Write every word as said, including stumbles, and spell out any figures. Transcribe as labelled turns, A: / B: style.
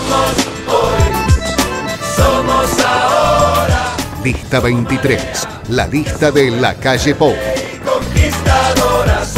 A: Somos hoy, somos ahora.
B: Lista veintitrés, la lista de La Calle Pou.
A: Conquistadoras.